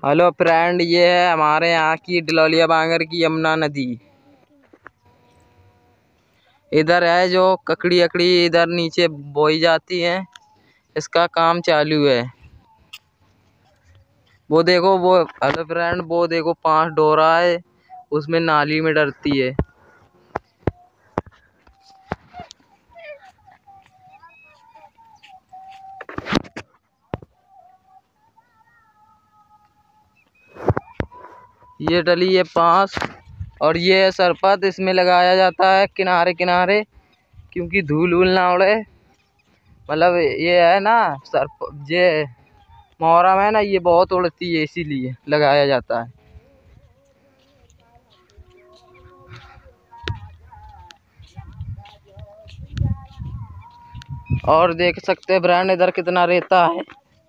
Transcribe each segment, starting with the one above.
Hello friend, ये है हमारे यहाँ की डिलौलिया बांगर की यमुना नदी। इधर है जो ककड़ी अकड़ी इधर नीचे बोई जाती है, इसका काम चालू है। वो देखो, वो हेलो फ्रेंड, वो देखो 5 डोरा है, उसमें नाली में डरती है। ये डली है 5 और ये है सरपत, इसमें लगाया जाता है किनारे किनारे, क्योंकि धूल वूल ना उड़े। मतलब ये है ना सरप, ये मोहरम है ना, ये बहुत उड़ती है, इसीलिए लगाया जाता है। और देख सकते हैं ब्रांड इधर कितना रेता है।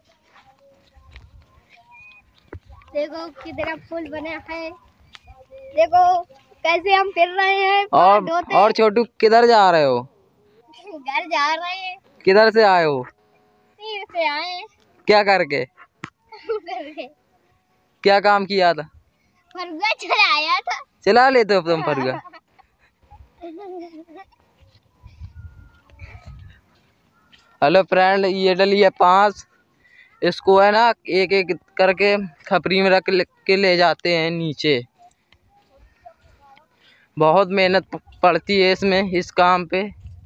देखो कितना पुल बना है, देखो कैसे हम फिर रहे हैं। और छोटू किधर जा रहे हो? घर जा रहे हैं। किधर से आए हो? तीर से आए। क्या करके? क्या काम किया था? फरुआ चलाया था। चला लेते हो तुम फरुआ? हेलो फ्रेंड, ये डली है 5। इसको है ना एक एक करके खपरी में रख के ले जाते हैं नीचे। बहुत मेहनत पड़ती है इसमें, इस काम पे।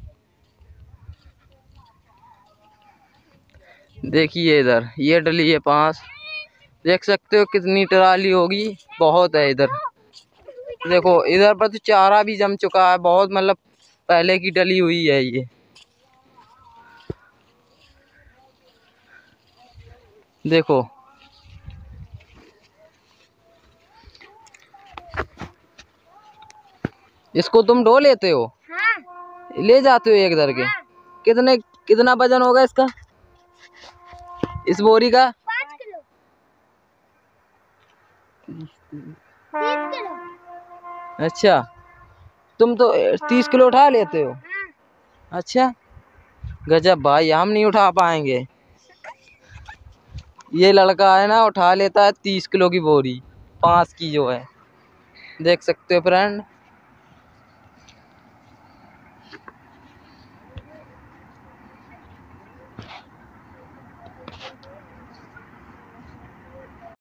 देखिए इधर ये डली है 5, देख सकते हो कितनी ट्राली होगी, बहुत है इधर। देखो इधर पर तो चारा भी जम चुका है बहुत, मतलब पहले की डली हुई है ये। देखो इसको तुम ढो लेते हो? हाँ। ले जाते हो एक दर के? हाँ। कितना वजन होगा इसका, इस बोरी का? 5 किलो। 30 किलो। अच्छा, तुम तो 30 किलो उठा लेते हो? हाँ। अच्छा, गजब भाई, हम नहीं उठा पाएंगे। ये लड़का है ना उठा लेता है 30 किलो की बोरी, 5 की जो है। देख सकते हो फ्रेंड।